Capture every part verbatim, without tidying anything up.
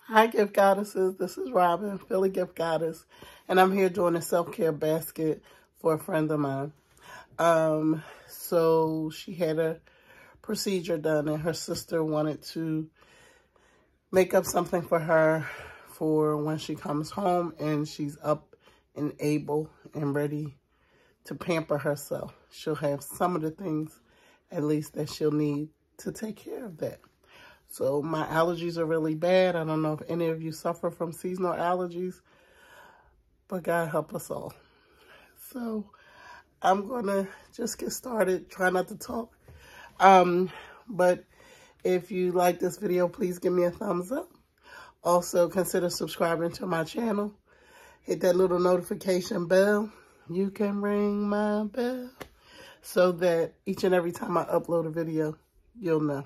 Hi, Gift Goddesses. This is Robin, Philly Gift Goddess, and I'm here doing a self-care basket for a friend of mine. Um, so she had a procedure done, and her sister wanted to make up something for her for when she comes home and she's up and able and ready to pamper herself. She'll have some of the things, at least, that she'll need to take care of that. So my allergies are really bad. I don't know if any of you suffer from seasonal allergies, but God help us all. So I'm going to just get started. Try not to talk. Um, but if you like this video, please give me a thumbs up. Also, consider subscribing to my channel. Hit that little notification bell. You can ring my bell so that each and every time I upload a video, you'll know.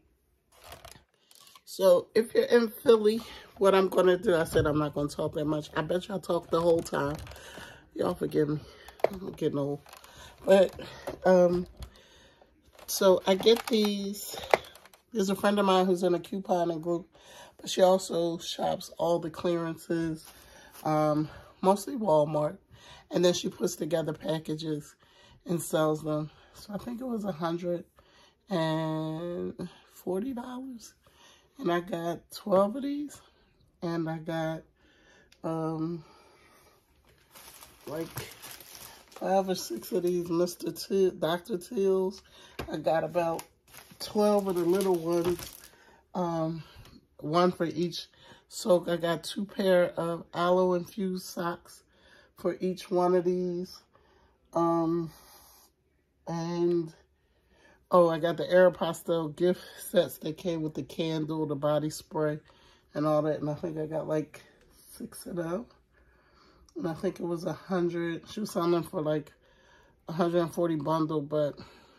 So if you're in Philly, what I'm going to do, I said I'm not going to talk that much. I bet y'all talk the whole time. Y'all forgive me. I'm getting old. But, um, so I get these. There's a friend of mine who's in a couponing group, but she also shops all the clearances, um, mostly Walmart. And then she puts together packages and sells them. So I think it was one hundred forty dollars. And I got twelve of these, and I got, um, like five or six of these Mister T Doctor Teals. I got about twelve of the little ones, um, one for each soak. I got two pair of aloe-infused socks for each one of these, um, and... Oh, I got the Aeropostale gift sets that came with the candle, the body spray, and all that. And I think I got like six of them. And I think it was a hundred. She was selling them for like one hundred forty bundle, but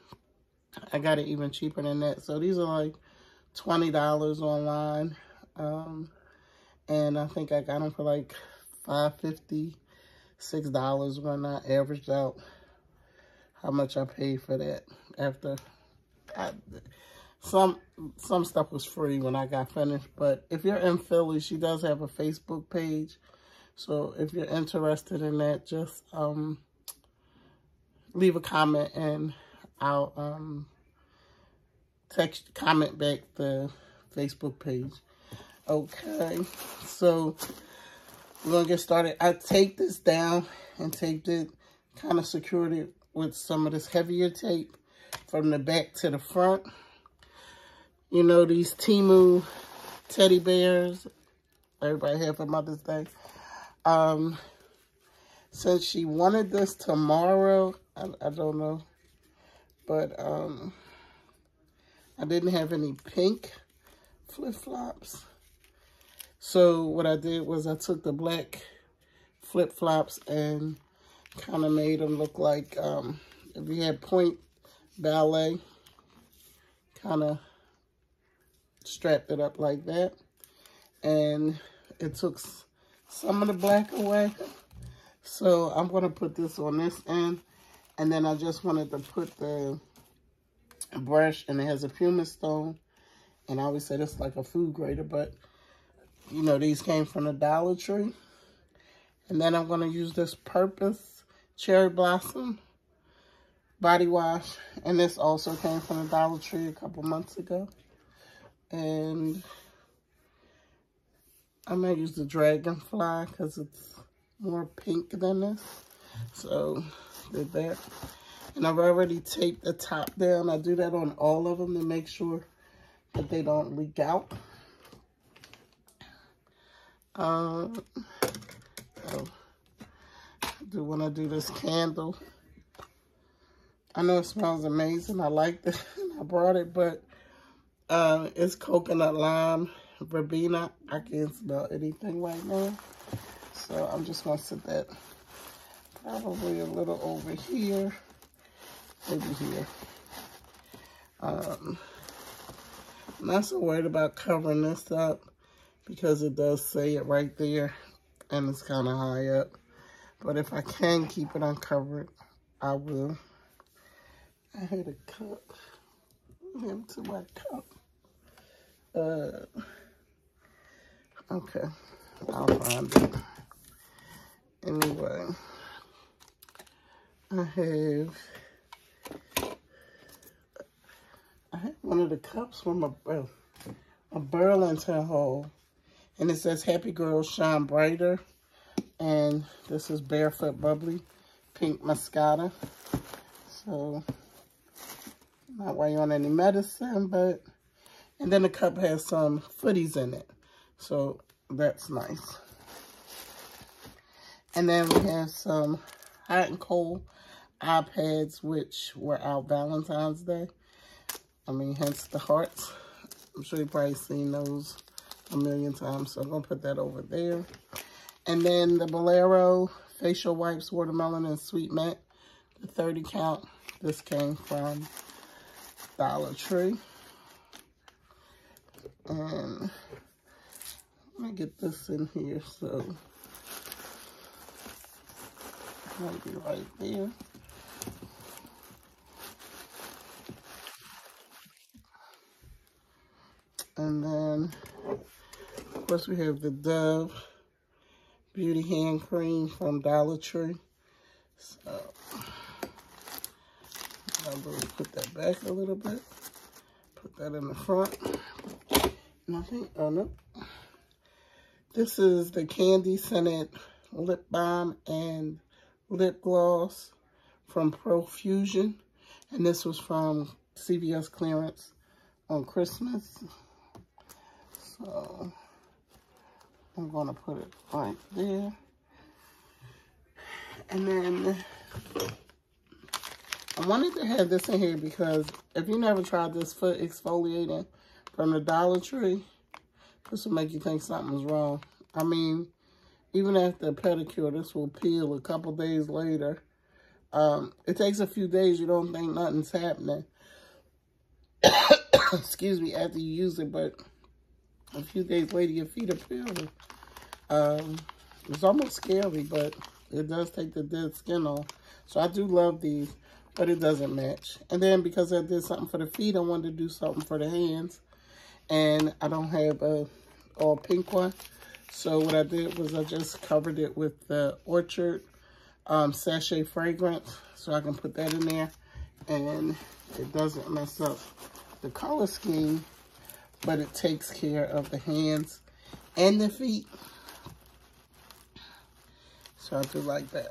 I got it even cheaper than that. So these are like twenty dollars online. Um, and I think I got them for like five fifty, six dollars when I averaged out how much I paid for that after. I, some some stuff was free when I got finished, but if you're in Philly, she does have a Facebook page. So if you're interested in that, just um, leave a comment and I'll um, text comment back the Facebook page. Okay, so we're gonna get started. I taped this down and taped it, kind of secured it with some of this heavier tape from the back to the front. You know, these Temu teddy bears everybody had for Mother's Day. Um, since she wanted this tomorrow, I, I don't know, but um, I didn't have any pink flip-flops. So what I did was I took the black flip-flops and kind of made them look like, um, if you had point ballet, kind of strapped it up like that, and it took some of the black away. So I'm going to put this on this end, and then I just wanted to put the brush, and it has a pumice stone, and I always say this is like a food grater, but you know, these came from the Dollar Tree. And then I'm going to use this Purpose Cherry Blossom body wash, and this also came from the Dollar Tree a couple months ago. And I might use the Dragonfly because it's more pink than this. So did that, and I've already taped the top down. I do that on all of them to make sure that they don't leak out. Um, so I do want to do this candle. I know it smells amazing. I like it. I brought it, but uh, it's coconut lime verbena. I can't smell anything right now. So I'm just going to set that probably a little over here. Maybe here. Um, I'm not so worried about covering this up because it does say it right there and it's kind of high up. But if I can keep it uncovered, I will. I had a cup. Into my cup. Uh, Okay, I'll find it. Anyway, I have, I have one of the cups from a, uh, a Burlington haul. And it says, Happy Girls Shine Brighter. And this is Barefoot Bubbly Pink Moscata. So, not while you're on any medicine, but... And then the cup has some footies in it. So, that's nice. And then we have some hot and cold iPads, which were out Valentine's Day. I mean, hence the hearts. I'm sure you've probably seen those a million times. So, I'm going to put that over there. And then the Bolero Facial Wipes, Watermelon and Sweet Mint, the thirty count. This came from Dollar Tree. And let me get this in here, so might be right there. And then, of course, we have the Dove Beauty Hand Cream from Dollar Tree. So, I'll really put that back a little bit. Put that in the front. And I think, oh no. This is the Candy Scented Lip Balm and Lip Gloss from Profusion. And this was from C V S clearance on Christmas. So, I'm going to put it right there. And then, I wanted to have this in here because if you never tried this foot exfoliating from the Dollar Tree, this will make you think something's wrong. I mean, even after a pedicure, this will peel a couple days later. Um, it takes a few days, you don't think nothing's happening. Excuse me, after you use it, but a few days later, your feet are peeling. Um, it's almost scary, but it does take the dead skin off. So I do love these, but it doesn't match. And then because I did something for the feet, I wanted to do something for the hands. And I don't have a all pink one. So what I did was I just covered it with the Orchard um, sachet fragrance. So I can put that in there. And it doesn't mess up the color scheme, but it takes care of the hands and the feet. So I do like that.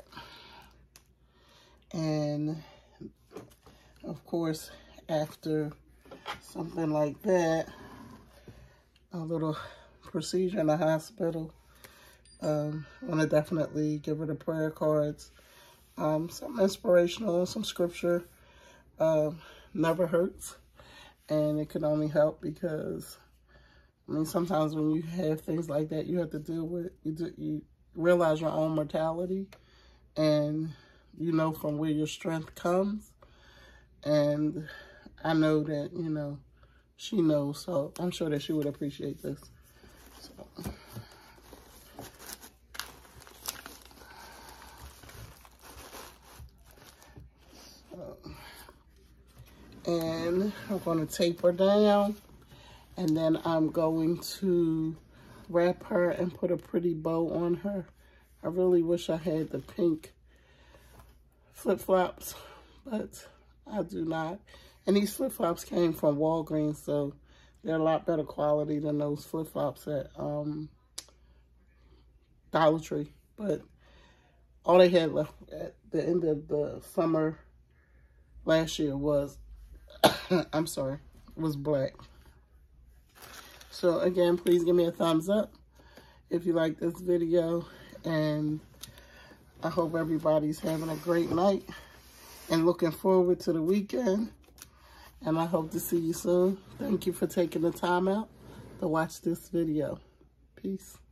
And of course, after something like that, a little procedure in the hospital, um, I want to definitely give her the prayer cards, um, some inspirational, some scripture. Um, never hurts, and it can only help because, I mean, sometimes when you have things like that, you have to deal with, you, do, you realize your own mortality, and you know from where your strength comes, and I know that, you know, she knows, so I'm sure that she would appreciate this. So. So. And I'm going to tape her down, and then I'm going to wrap her and put a pretty bow on her. I really wish I had the pink flip-flops, but I do not. And these flip-flops came from Walgreens, so they're a lot better quality than those flip-flops at um, Dollar Tree. But all they had left at the end of the summer last year was, I'm sorry, was black. So again, please give me a thumbs up if you like this video. And I hope everybody's having a great night and looking forward to the weekend. And I hope to see you soon. Thank you for taking the time out to watch this video. Peace.